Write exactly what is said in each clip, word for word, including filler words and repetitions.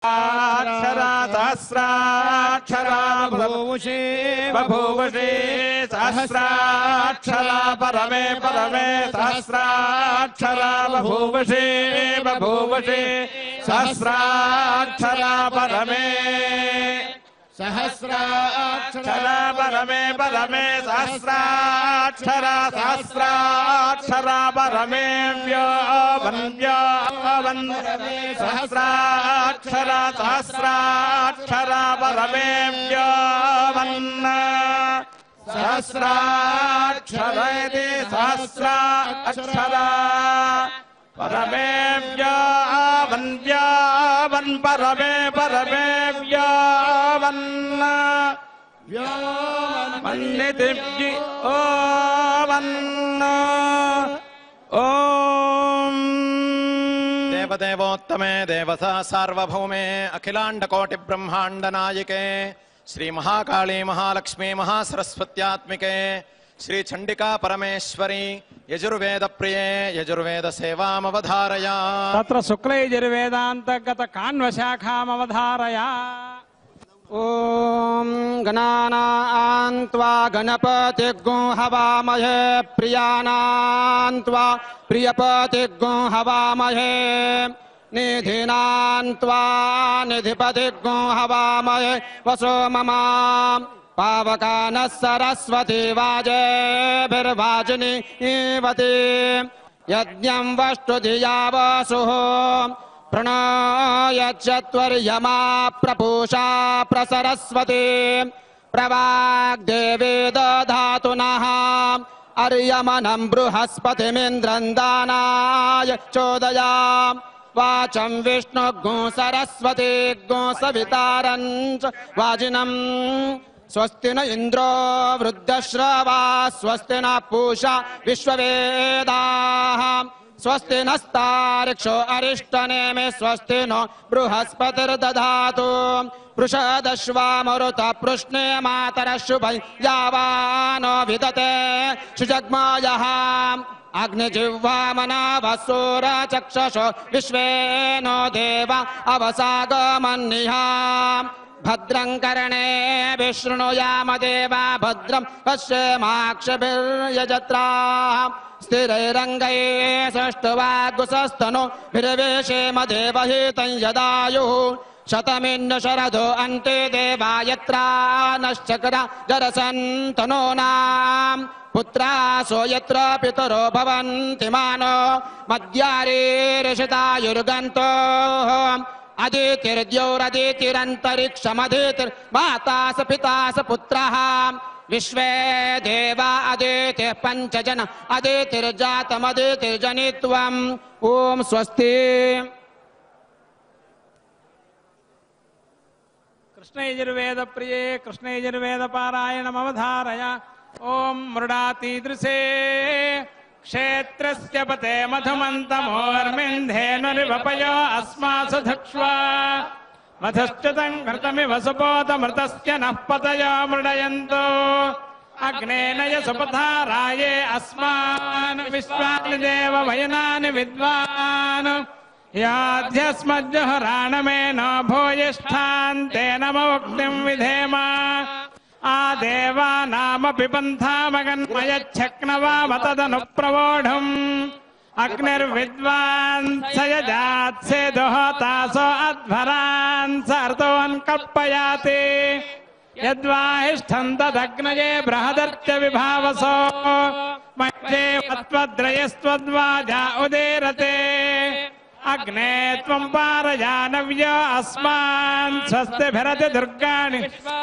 सहस्राक्षरा सहस्राक्षरा बभूवुषे बभूवुषे सहस्राक्षरा परमे परमे सहस्राक्षरा बभूवुषे बभूवुषे सहस्राक्षरा परमे सहस्राक्षरा परमे परमे सहस्राक्षरा सहस्राक्षरा परमे व्योमव्योमवन् सहस्राक्षरा सहस्राक्षरा परमे व्योमवन् सहस्राक्षरा इति सहस्राक्षरा परमे व्योमवन् व्योमवन् परमे परमे व्योमवन् व्योमवन्निति व्योमवन् ओम देवदेवोत्तमे देवता सार्वभौमे अखिलांड कोटि ब्रह्मांड नायके श्री महाकाली महालक्ष्मी महासरस्वत्यात्मिके श्री चंडिका परमेश्वरी यजुर्वेद प्रिये यजुर्वेद सेवामवधारया तत्र शुक्ल यजुर्वेदान्तर्गत कान्वशाखामवधारया ओम गणानान्त्वा गणपतिर्गुं हवामहे प्रियानान्त्वा प्रियपतिर्गुं हवामहे निधिनान्त्वा निधिपतिर्गुं हवामहे वसो ममा पावकानः सरस्वती वाजेभिर्वाजिनीवती यज्ञं वष्टुधिया वसुः प्रणो यच्चत्वर्यमा प्रपूषा प्रसरस्वती प्रवाग्देवी दधातु नः अर्यमनं बृहस्पतिमिन्द्रं दानाय चोदया वाचं विष्णुगुं सरस्वती गुं सवितारं च वाजिनं स्वस्ति न इंद्रो वृद्धश्रवा स्वस्ति न पूषा विश्ववेदाः स्वस्ति नस्तार्क्ष्यो अरिष्टनेमि स्वस्ति नो बृहस्पतिर्दधातु पृषदश्वामरुत पृष्णे मातरः शुभं यावानो विदते सुजग्मायः अग्निजिह्वामनावसूरचक्षुषो विश्वे नो देव अवसागमन्निहा भद्रं कर्णे विशृणुयाम देवा भद्रं पश्येमाक्षभिर्यजत्राः स्थिरैरङ्गैः सृष्टवाग्गुसस्तनो विरवेशेम देवहितं यदायुः शतमिन्न शरदो अन्ते देवा यत्रा नश्चक्रा जरसन्तनूनां पुत्रासो यत्र पितरो भवन्ति मानो मद्यारेरिषितायुर्गन्तो अदितिर्द्यौरदितिरन्तरिक्षमदितिर्माता स पिता स पुत्रः विश्वे देवा अदितिः पञ्चजन अदितिर्जातमदितिर्जनित्वम् ओम स्वस्ति। कृष्ण यजुर्वेद प्रिये कृष्ण यजुर्वेद पारायणम् अवधारय। ओम मृडातीदृशे क्षेत्रस्य पते मधुमन्तमोर्मिन्धेनुरिवपयो अस्मासु धक्ष्वा मधश्च्युतं घृतमिव सुपोतमृतस्य नः पतयो मृडयन्तो अग्नेन यसुपथाराये अस्मान् विश्वानि देव वयनानि विद्वान् याध्यस्मज्जुहराणमेन भूयिष्ठान्तेन मुक्तिं विधेम आदेवानामपि पन्थामगन्मयच्छक्नवाम तदनुप्रवोढुम् अग्निर्विद्वान् स यजात्सेदुहोतासो अध्वरान् सर्तोऽन् कल्पयाति यद्वाहिष्ठं तदग्नये बृहदर्च विभावसो मह्ये वत्वद्रयस्त्वद्वाजा उदीरते अग्ने त्वं पारयानव्य अस्मान् स्वस्तिभिरति दुर्गाणि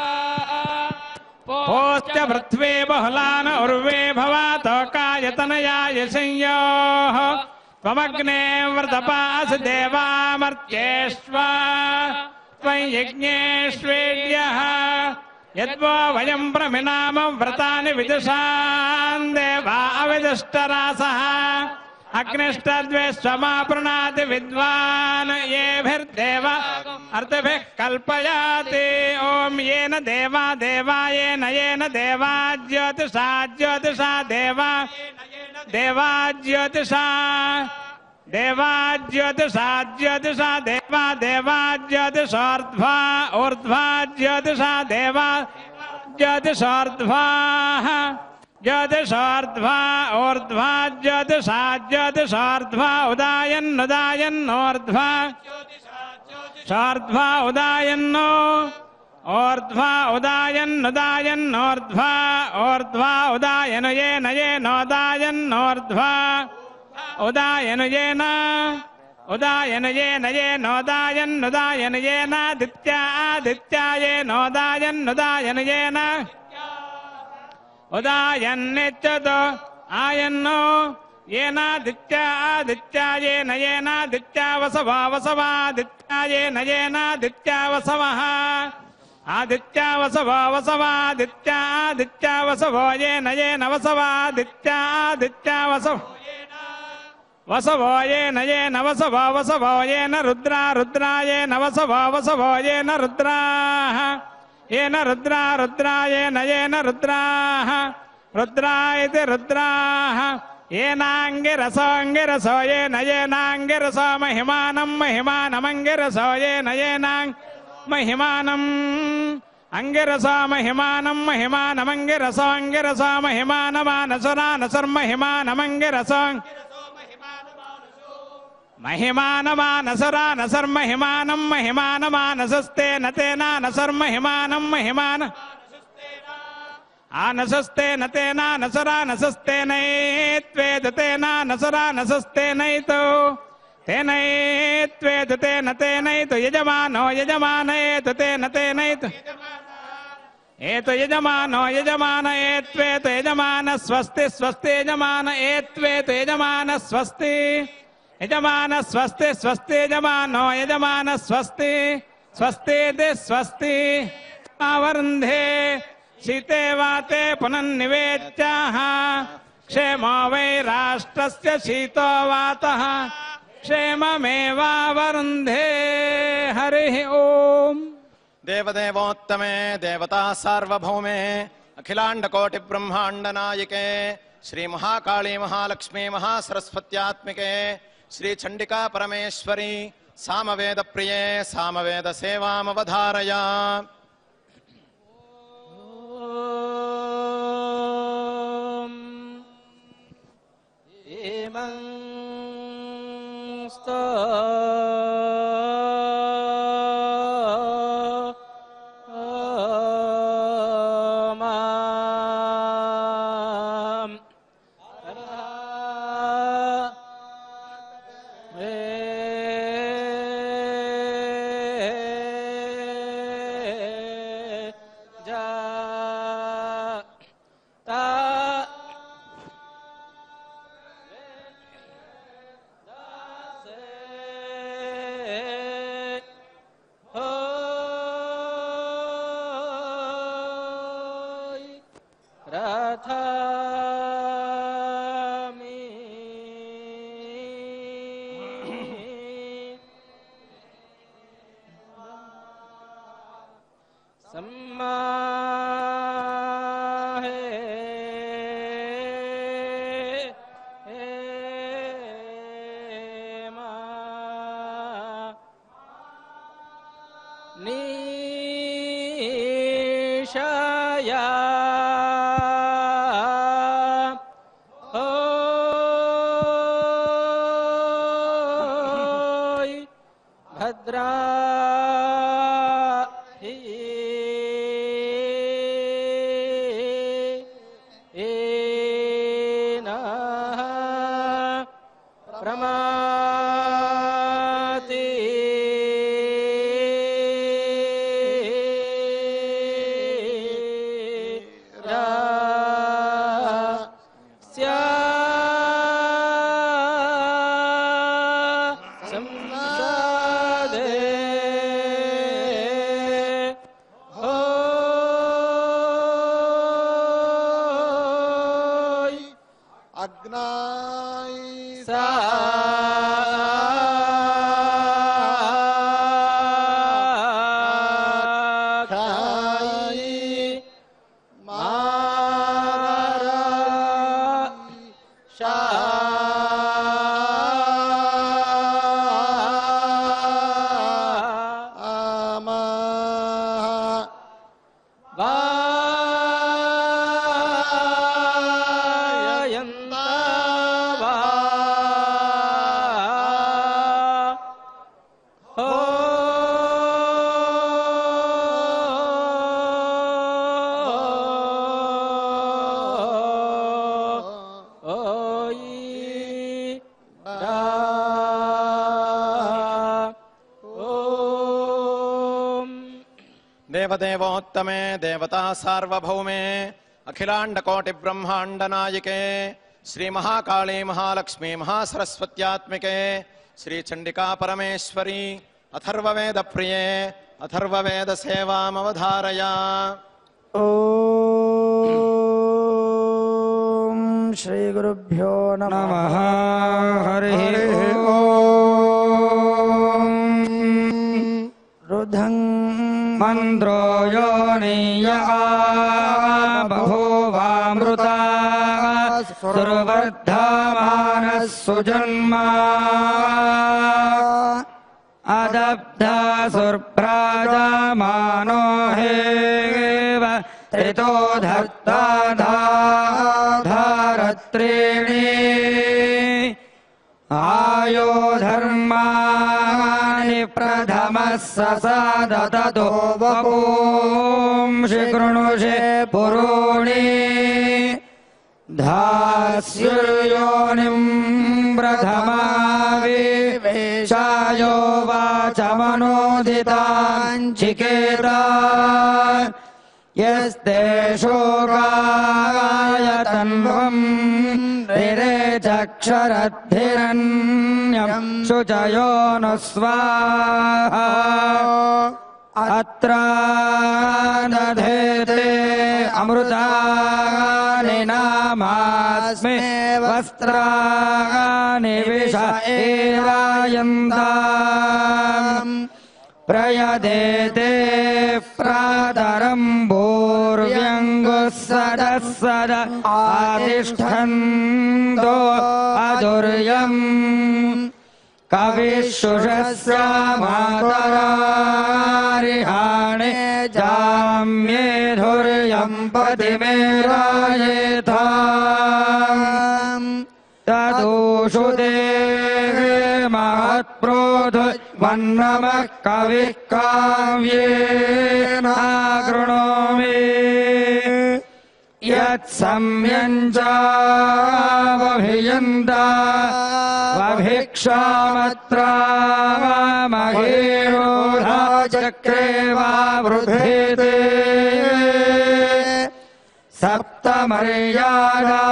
पोश्च पृथ्वी बहुलान उर्वे भवातो कायतनयाय संयोः त्वमग्ने व्रतपासि देवामर्त्येष्वा त्वं यज्ञेष्वेड्यः यद्वो वयं प्रमिनाम व्रतानि विदुषान् देवा अविदुष्टरासः अग्निष्टद्वेष्वमापृणाति विद्वान् येभिर्देव अर्थिभिः कल्पयाति। ओम येन देवा देवा येन येन देवा ज्योतिषा ज्योतिषा देवा देवा ज्योतिषा देवाज्योतिषा ज्योतिषा देवा देवाज्योतिषोर्ध्वा ऊर्ध्वा ज्योतिषा देवा ज्योतिषोर्ध्वाः ज्योतिषोर्ध्वा ऊर्ध्वा ज्योतिषा ज्योतिषोर्ध्वा उदायन्नुदायन्नोर्ध्वा शोर्ध्वा उदायन्नो ऊर्ध्वा उदायन्नुदायन्नोर्ध्वा ऊर्ध्वा उदायनु येन येनोदायन्नोर्ध्वा उदायनु येन उदायनु येन येनोदायन्नुदायनु येनादित्या आदित्या येनोदायन्नुदायनु येन उदायन्नित्यतो आयन्नो येनादित्या आदित्या येन येनादित्या वसवा वसवादित्या येन येनादित्या वसवः आदित्या वसवो वसवादित्या आदित्या वसवो येन येन वसवादित्या आदित्या वसव वसवो येन येन वसवो वसवो येन रुद्रा रुद्रा येन वसवो वसवो येन रुद्राः येन रुद्रा रुद्रा येन येन रुद्राः रुद्रा इति रुद्राः येनांगिरसो अंगिरसो येन येनांगिरसो महिमानं महिमानमंगिरसो येन येनां महिमानम् अंगिरसो महिमानं महिमानमंगिरसो अंगिरसो महिमानमानसुरानसुर्महिमानमंगिरसो महिमानमानसुरानसुर्महिमानं महिमानमानसस्तेन तेनानसुर्महिमानं महिमान आनसस्तेन तेनानसुरानसस्तेनैत्वेद तेनानसुरानसस्तेनैतो तेनैत्वेद तेन तेनैतो यजमानो यजमानयेत तेन तेनैतो एतो यजमानो यजमान एत्वेत यजमान स्वस्ति स्वस्ति यजमान एत्वेत यजमान स्वस्ति यजमान स्वस्ति स्वस्ति यजमानो यजमान स्वस्ति स्वस्ति स्वस्ति आवरुन्धे शीते वाते पुनन्निवेत्याः क्षेमो वै राष्ट्रस्य शीतो वातः क्षेममेवावरुन्धे हरिः ओम् देवदेवोत्तमे देवता सार्वभौमे अखिलांडकोटि ब्रह्मांड नायिके श्री महाकाली महालक्ष्मी महासरस्वत्यात्मिके श्री चंडिका परमेश्वरी सामवेद प्रिये सामवेद सेवामवधारया। देवदेवोत्तमे देवता सार्वभौमे अखिलांडकोटि ब्रह्मांड नायके श्री महाकाली महालक्ष्मी महासरस्वत्यात्मिके श्री चंडिका परमेश्वरी अथर्ववेद प्रिये अथर्ववेद सेवामवधारया। ओम श्री गुरुभ्यो नमः। हरि ओम। रुधं मंत्रो योनिया बभूवामृता सुवर्धमानः सुजन्मा अदब्धा सुप्राजमानो हेव त्रितो धत्ता धारत्रीणि आयो धर्माणि प्रथमः ससादतो वपुंषि कृणुषे पुरोणि धास्युर्योनिं प्रथमाविवेशायो वाचमनोदिताञ्चिकेता यस्ते शोकाय तन्वं रे चक्षरद्धिरन्यं शुचयो न स्वाहा अत्र दधेते अमृतानि नामास्मे वस्त्राणि विष एवायन्ताम् प्रयदेते प्रातरं भूर्व्यङ्गुः सदः सद आतिष्ठन्तो अधुर्यम् कविशुषस्य मातरारिहाणे जाम्ये धुर्यं पतिमेरायेथा तदोषु ते महत्प्रोधु वन्नमः कविः काव्येन कृणोमि यत्सम्यञ्चावभियन्ता वभिक्षामत्रा महीरोधा चक्रे वा वृद्धेते सप्तमर्यादा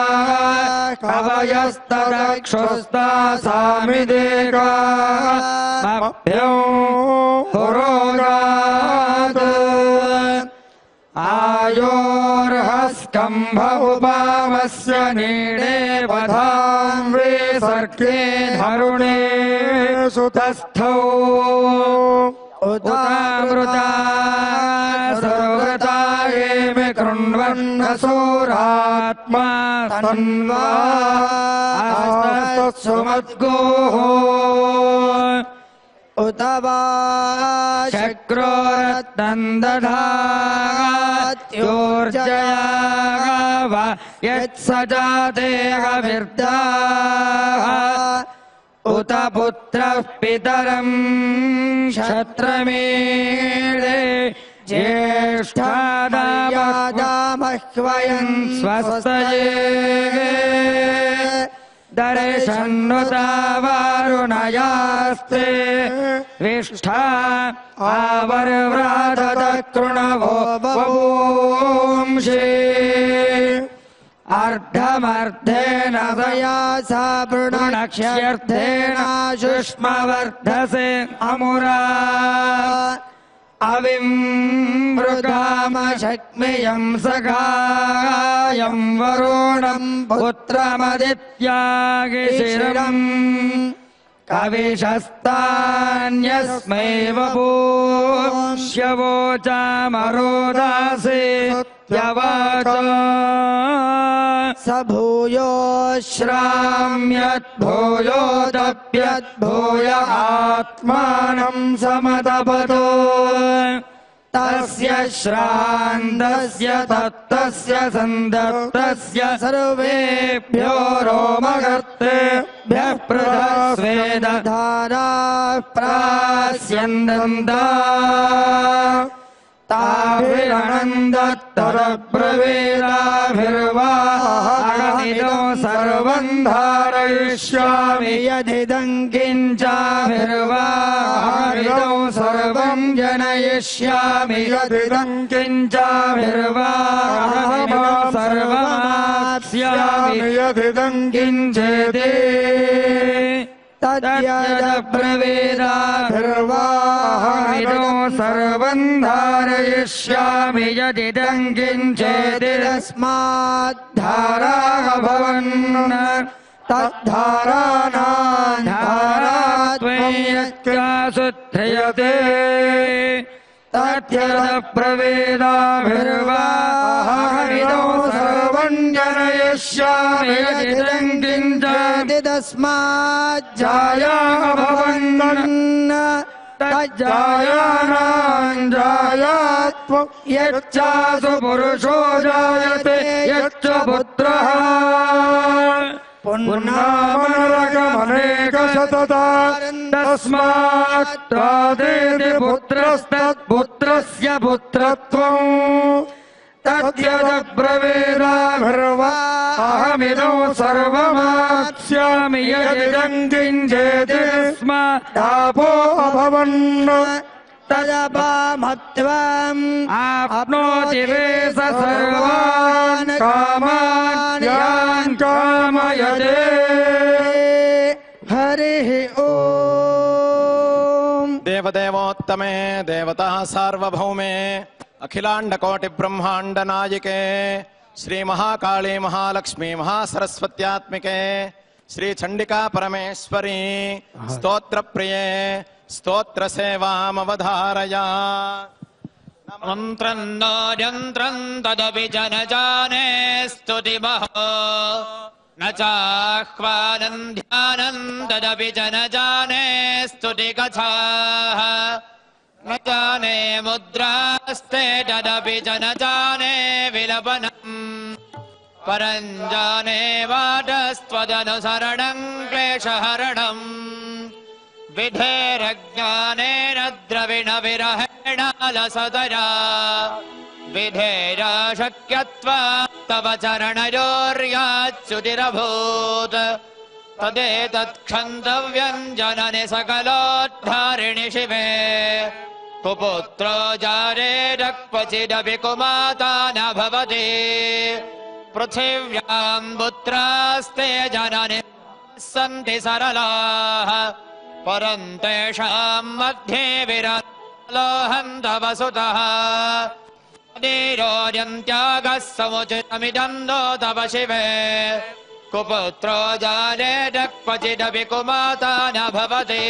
कवयस्तदक्षुस्ता सामिदेकामभ्यो पुरोगात् आयोर्हस्कम्भ उपामस्य नीडे वधां विसर्गे धरुणे सुतस्थौ उतामृता सर्वता येमे कृण्वन्नसुरात्मा तन्वा सुमद्गोः उत वा शक्रोरत्नन्दधात्योर्जया वा यत्सजातेऽविर्दाः उत पुत्रः पितरं क्षत्रमीळे ज्येष्ठादामह्वयं स्वस्तये दर्शन्नुता वारुणयास्ते विष्ठा आवर्व्रातत कृणवो वपुंषि अर्धमर्धेन दया सा वृणक्ष्यर्थेन शुष्मवर्धसे अमुरा अविमृगामशक्मियं सखायं वरुणं पुत्रमदित्यागिशिरम् कविशस्तान्यस्मै वपुष्यवोचामरोदासे त्यवाच स भूयो श्राम्यद्भूयोदप्यद्भूय आत्मानं समतपतो तस्य श्रान्तस्य तत्तस्य सन्दत्तस्य सर्वेभ्यो रोमगर्तेभ्यः पृथक् स्वेदधाराः प्रास्यन्दन्ता ताभिरनन्दत्तरब्रवीराभिर्वाहमिदो सर्वं धारयिष्यामि यदिदं किञ्चाभिर्वाहमिदो सर्वं जनयिष्यामि यदिदं किञ्चाभिर्वाहमिदं सर्वमास्यामि यदिदं किञ्चेति तद्यदब्रवीदाभिर्वाहमिदं सर्वं धारयिष्यामि यदिदं किञ्चेति तस्माद्धाराः भवन् तद्धाराणां धारात्वं यच्चासुत्थयते तद्यदब्रवीदाभिर्वाहमिदं सर्वं जनयिष्यामि यदिदं किञ्चेति तस्माज्जायाः भवन् तज्जायानां जायात्वं यच्चासु पुरुषो जायते यच्च पुत्रः पुण्णामनरकमनेकशतता तस्मात् तादेति पुत्रस्तत्पुत्रस्य पुत्रत्वम् तद्यदब्रवीदाभिर्वाहमिदं सर्वमास्यामि यदिदं किञ्चेति तस्मादापो अभवन् तदपामत्वम् आप्नोति वै स सर्वान् कामान् यान् कामयते हरिः ओम् देवदेवोत्तमे देवता सार्वभौमे अखिलांडकोटि ब्रह्मांड नायिके श्री महाकाली महालक्ष्मी महासरस्वत्यात्मिके श्री चंडिका परमेश्वरी स्तोत्र प्रिये स्तोत्र सेवामवधारया मंत्रं नो यंत्रं तदपि च न जाने स्तुतिमहो न चाह्वानं ध्यानं तदपि च न जाने स्तुतिकथाः न जाने मुद्रास्ते तदपि च न जाने विलपनम् परं जाने वाटस्त्वदनुसरणं क्लेशहरणम् विधेरज्ञानेन द्रविणविरहेणालसतरा विधेराशक्यत्वात् तव चरणयोर्याच्युतिरभूत् तदेतत्क्षन्तव्यं जननि सकलोद्धारिणि शिवे कुपुत्रो जारेरः क्वचिदपि कुमाता न भवति पृथिव्यां पुत्रास्ते जननि सन्ति सरलाः परं तेषां मध्ये विरलोहं तव सुतः निरोधन्त्यागः समुचितमिदं नो तव शिवे कुपुत्रो जारेरः क्वचिदपि कुमाता न भवति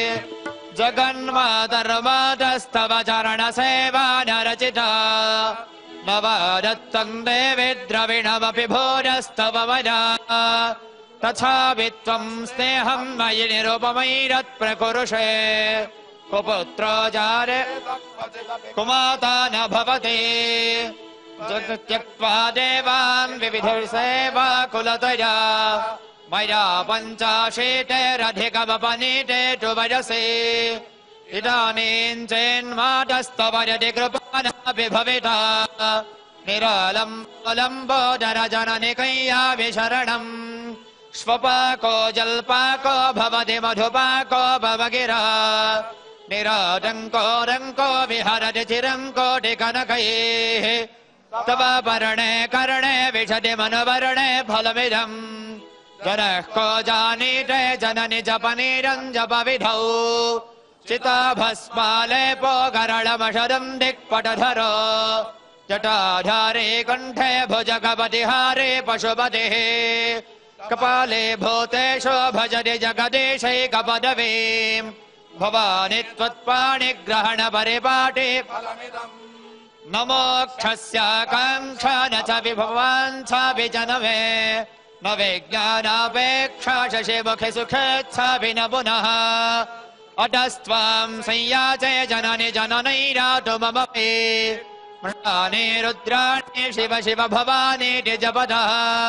जगन्मातर्मातस्तव चरणसेवा न रचिता न वादत्तं देवि द्रविणमपि भोजस्तव मया तथापि त्वं स्नेहं मयि निरुपमैरत्प्रकुरुषे कुपुत्रो जारे कुमाता न भवति त्यक्त्वा देवान् विविधसेवा कुलतया मया पञ्चाशीतेरधिकमपनीते तु वयसि इदानीं चेन्मातस्तव यदि कृपानापि भविता निरालम्बोदरजननिकय्यापि शरणम् श्वपाको जल्पाको भवति मधुपाको भवगिरा निराटङ्को रङ्को विहरति चिरं कोटिकनकैः तव पर्णे कर्णे विशति मनुवर्णे फलमिदम् जनः को जानीते जननि जपनीरं जपविधौ चिताभस्मालेपो गरळमशदं दिक्पटधरो जटाधारे कण्ठे भुजगपतिहारे पशुपतिः कपाले भूतेषु भजति जगदीशैकपदवीम् भवानि त्वत्पाणिग्रहण परिपाटे न मोक्षस्याकाङ्क्षा न च विभवाञ्छापि च न मे न विज्ञानापेक्षा शशिमुखि सुखेच्छापि न पुनः अटस्त्वां संयाचे जननि जननैरातु मम मे मृतानि रुद्राणि शिव शिव भवानीति जपदः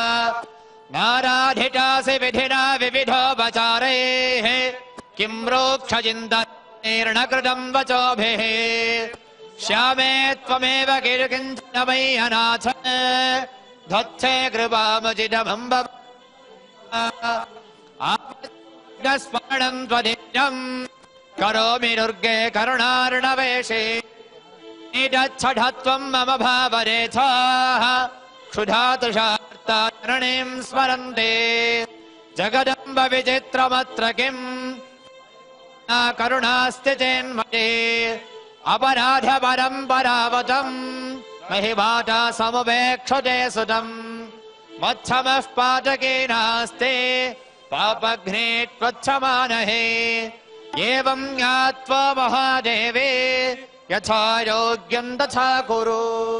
नाराधितासि विधिना विविधोपचारैः किं रोक्षचिन्तनेर्न कृतं वचोभिः श्यामे त्वमेव किञ्चन मयि अनाथ धत्ते कृपामुचितमम्ब स्मरणं त्वदिनं करोमि दुर्गे करुणार्णवेशे निजच्छठत्वं मम भावरेथाः क्षुधातुषार्तारणीं स्मरन्ते जगदम्ब विचित्रमत्र किम् करुणास्ति चेन्मये अपराध परम्परावतम् महिमाता समुपेक्षते सुतम् मत्समः पातकेनास्ते पापघ्ने त्वच्छमानहे एवं ज्ञात्वा महादेवे यथा योग्यं तथा कुरु।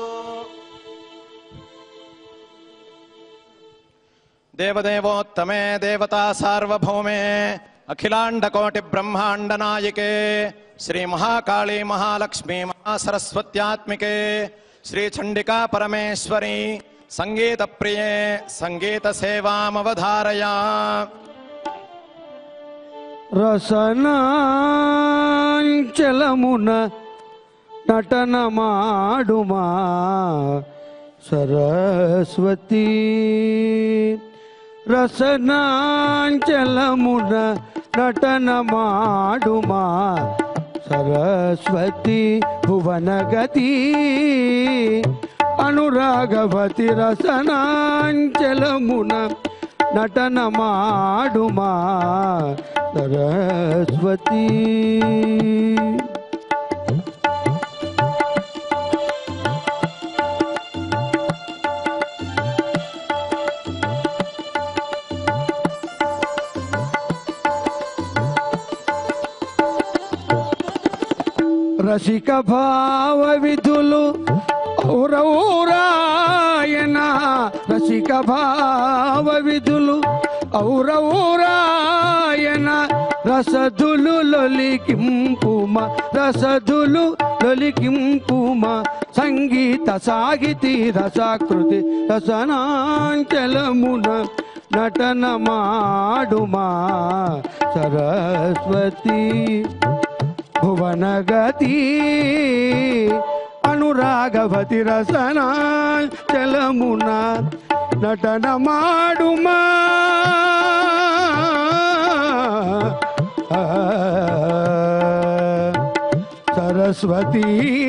देवदेवोत्तमे देवता सार्वभौमे अखिलांड कोटि ब्रह्मांड नायके श्री महाकाली महालक्ष्मी महासरस्वत्यात्मिके श्री चंडिका परमेश्वरी संगीत प्रिये संगीत सेवामवधारया। రసనాంచలమున నటన మాడుమా సరస్వతి రసనాంచలమున నటన మాడుమా సరస్వతి భువనగతి అనురాగవతి రసనాంచలమున నటన మాడుమా సరస్వతి రసిక భావ విధులు ఔరౌరాయన రసిక భావ విధులు ఔరౌరాయన రసధులు లొలికింపుమ రసధులు లొలికింపుమ సంగీత సాహితీ రసాకృతి రసనాంచలమున నటన మాడుమా సరస్వతి భువనగతి అనురాగవతి రసనాంచలమున నటన మాడుమా సరస్వతి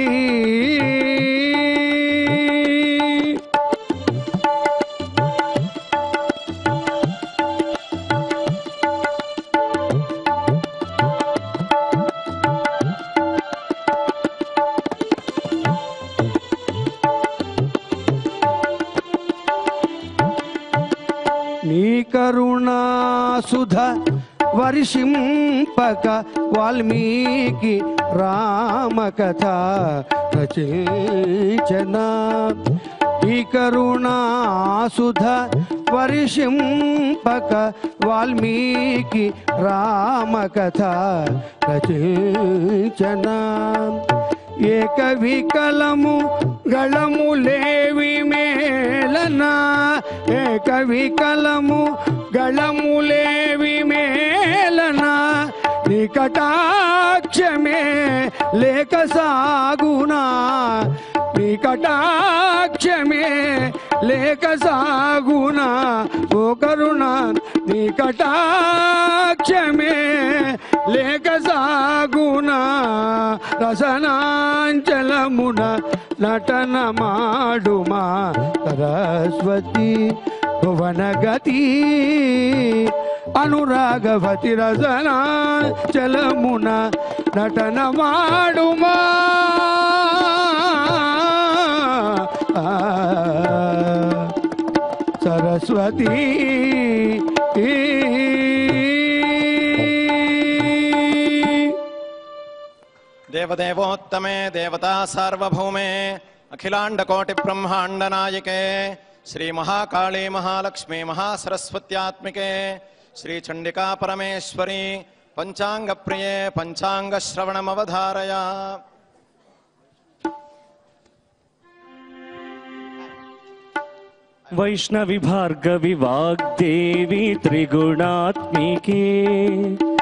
నీ కరుణా సుధ వర్షింపక వాల్మీకి రామకథ రచించన ఈ కరుణా సుధ వర్షింపక వాల్మీకి రామకథ రచించన ఏక వికలము గళములేవి మేళన ఏక వికలము గళములేవి మేళన నికటాక్షమే లేక సాగునా నికటాక్షమే లేక సాగునా ఓ కరుణ నికటాక్షమే లేక సాగునా రసనాంచలమున నటన మాడుమా సరస్వతి భువనగతి అనురాగవతి రసనాంచలమున నటన మాడుమా సరస్వతి देवदेवोत्तमे देवता सार्वभौमे अखिलांड कोटि ब्रह्मांड नायके श्री महाकाली महालक्ष्मी महासरस्वत्यात्मिके श्री चंडिका परमेश्वरी पंचांग प्रिये पंचांग श्रवणमवधारया। वैष्णवी भार्गवी वाग्देवी त्रिगुणात्मिके